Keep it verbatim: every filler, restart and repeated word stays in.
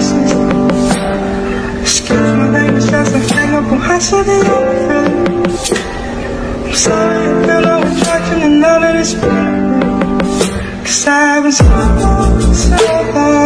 voices. Excuse my language as I hang up on high to the open. I'm sorry I feel no attraction and none of this feeling. Cause I've been so, so long.